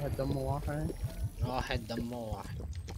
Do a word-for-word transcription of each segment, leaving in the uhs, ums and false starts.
واحد دمه واحد. واحد دمه واحد.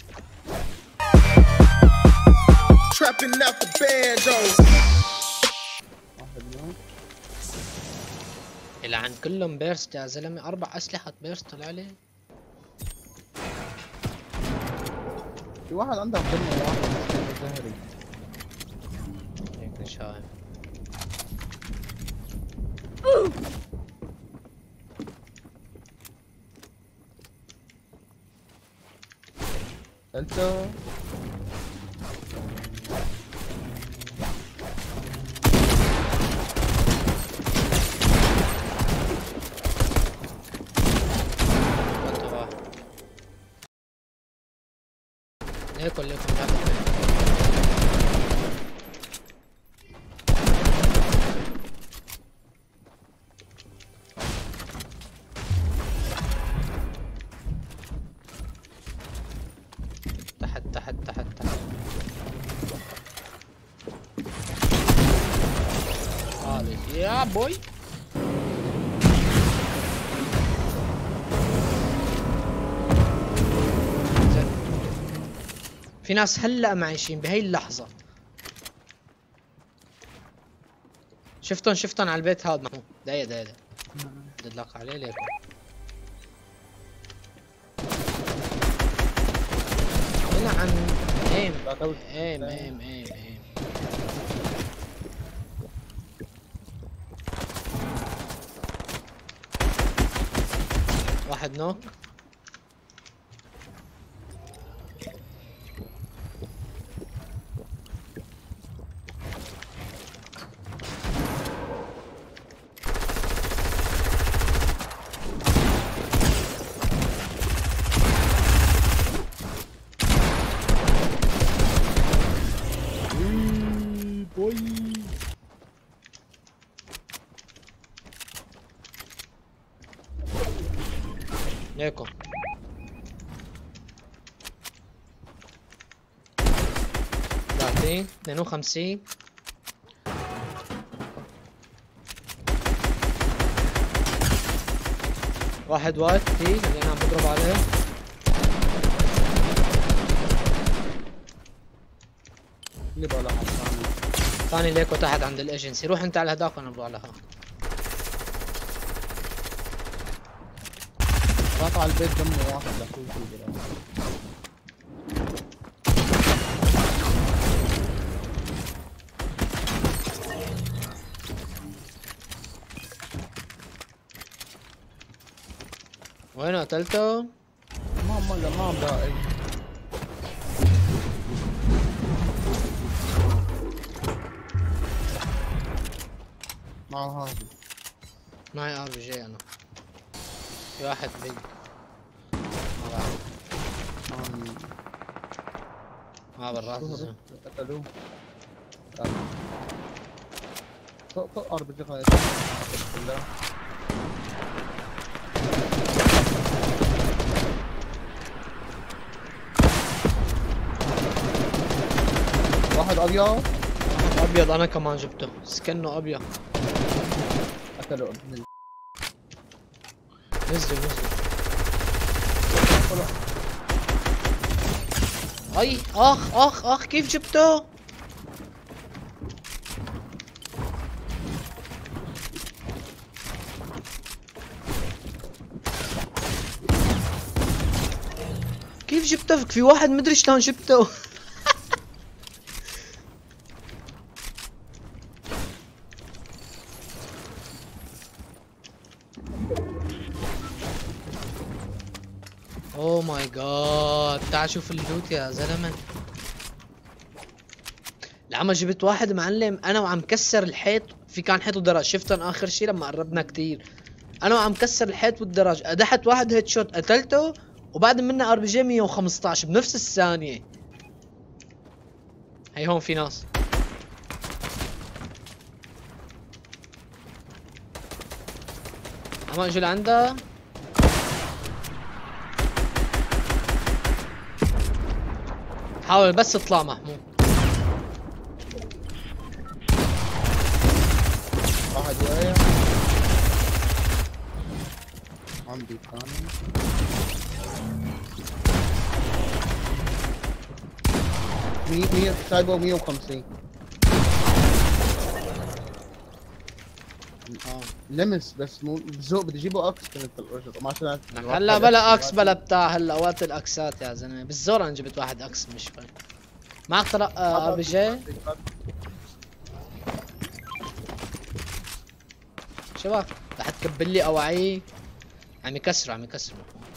Trapping out the bando. واحد نوك. يلعن كلهم بيرست يا زلمه، اربع اسلحه بيرست طلع لي. في واحد عنده دمه واحد بس زهري. هيك شايف. قلتو ليكن ليكن تحت تحت تحت تحت. خالص يا بوي. في ناس هلا معيشين بهي اللحظة. شفتن شفتن على البيت هذا محمود. داية داية داية دلق عليه ليكم. يلعن ايم ايم ايم ايم ايم. واحد نوك. ليكم ثلاثين اثنين وخمسين. واحد وايت تي اللي انا عم بضرب عليه. اللي بقى لها ثاني. ثاني ليكو تحت عند الايجنسي. روح انت على هداك وانا بروح على ها. قاطع البيت دمه واحد لاخوي في البلاد. وين قتلته؟ ما ما لا ما باقي. معه هذا. معي ار بي جي انا. في واحد بيج. ما بعرف. ما بالراس. قتلوه. فوق فوق ار بي جي غاية. واحد ابيض. ابيض انا كمان جبته. سكنه ابيض. قتلوا ابن. نزل نزل. اي اخ اخ اخ كيف جبته؟ كيف جبته؟ في واحد مدري شلون جبته. اوه ماي جاد. تعال شوف اللوت يا زلمه. لما جبت واحد معلم انا وعم كسر الحيط. في كان حيط ودرج. شفتن اخر شي لما قربنا كتير. انا وعم كسر الحيط والدرج ادحت واحد هيد شوت قتلته. وبعد منه ار بي جي مية وخمسطعش بنفس الثانيه. هي هون في ناس. عم اجوا لعندها. حاول بس اطلع محمود. واحد واقع عندي ثاني. مية مية سايبه مية وخمسين. اه لمس بس مو بذوق بدي اجيبه اكس كنت الرجل وما عشان هلا بلا اكس بلا بتاع، هلا وقت الاكسات يا زلمه، بالزور انا جبت واحد اكس مش فاهم. معك طلق ار بي جي؟ شباب رح تكبل لي اواعي. عم يكسروا عم يكسروا.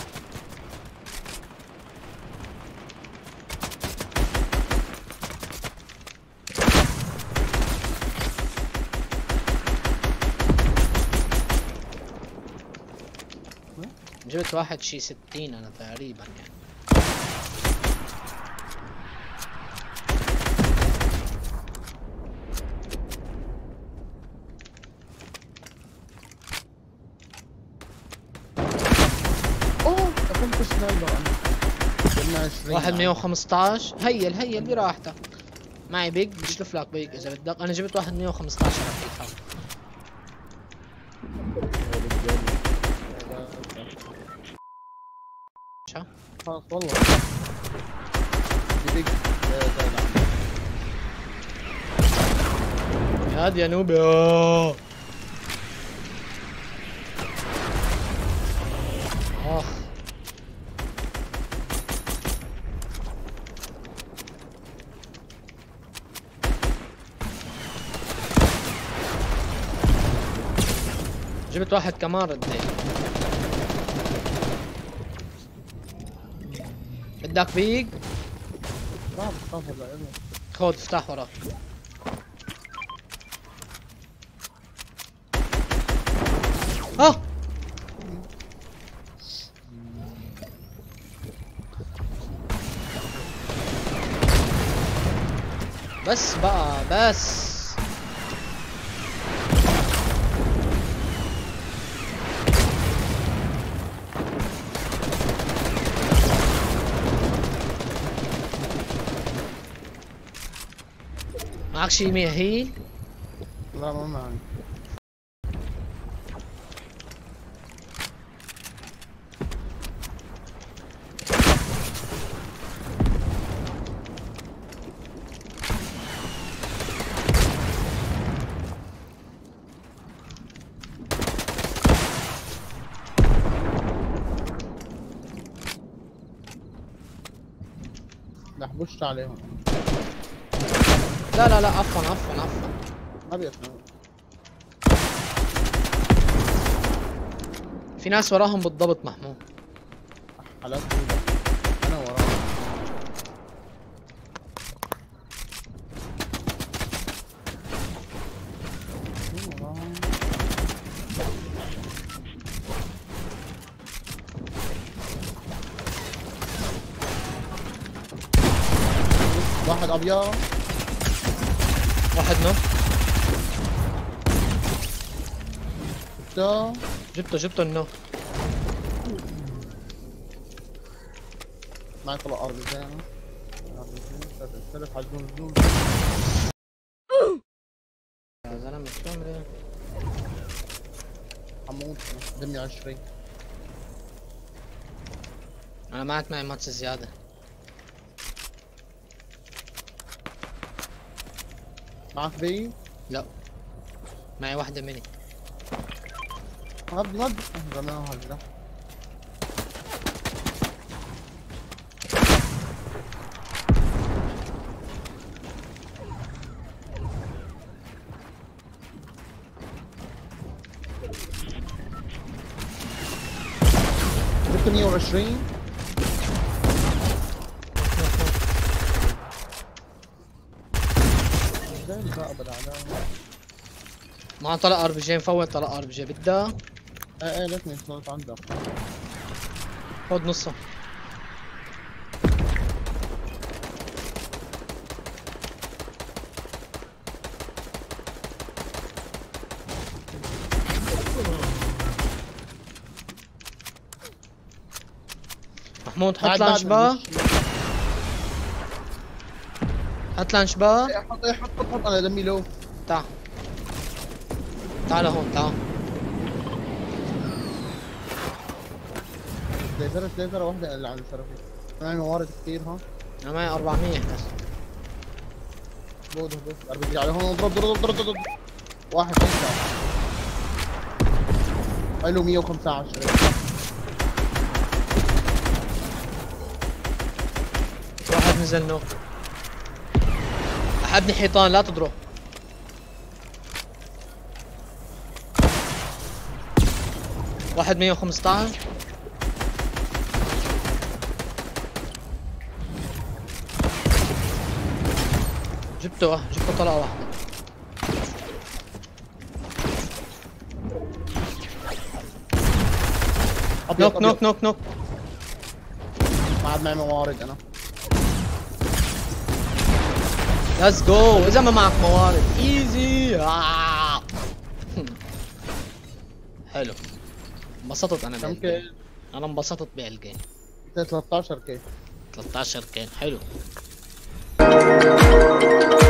جبت واحد شي ستين انا تقريبا يعني. اوه كنت سنايبر انا. واحد مية وخمسطعش. هيل هيل براحتك. معي بيج بشلف لك بيج اذا بدك. انا جبت واحد مية وخمسطعش على كل حال. شا؟ خلاص والله. بدي يا دي يا نوبي. آه. اخ جبت واحد كمان رديت. بدك بيج؟ ما بخاف هلا إله. خود افتح وراك. اه بس بقى بس. معك شي مية هيل؟ لا ما معي. لا حبشت عليهم. لا لا لا عفوا عفوا عفوا. ما بيفهم. في ناس وراهم بالضبط محمود. حالات سوداء. انا وراه. واحد ابيض. واحد نو. ده جبته جبته النو. معي طلع ارض زي انا. ثلاث حجون زول. يا زلمه شو عمري؟ حمود دمي عشرين. انا معك معي ماتش زياده. معك بي؟ لا معي واحده مني. هاد مد رماها هجرة. جبت مية وعشرين. ازاي الباقي بالعداوة؟ ما طلع ار بي جي. مفوت طلع ار بي جي. بدها؟ ايه ايه ليتني صوت عندك. خد نصه. محمود حط لانش با. حط لانش با. ايه حط ايه حط حط حط انا دمي لو. تعال تعال هون تعال. ليزر ليزر واحدة اللي عند السرافيل. معي موارد كثير ها. انا معي أربعمية بس. بود بود ار بي جي على هون. اضرب اضرب اضرب اضرب. واحد اثنين ثلاثة. حلو مية وخمسة عشر. واحد نزل نوك. احبني حيطان لا تضرب. واحد مية وخمسطعش. جبته اه جبته طلقة واحدة. نوك نوك نوك نوك. ما عاد معي موارد انا. ليتس جو. اذا ما معك موارد ايزي. آه. حلو. انبسطت انا كم بالجيم. كيل؟ انا انبسطت بالجيم. ثلاثة عشر كيل. ثلاثة عشر كان حلو.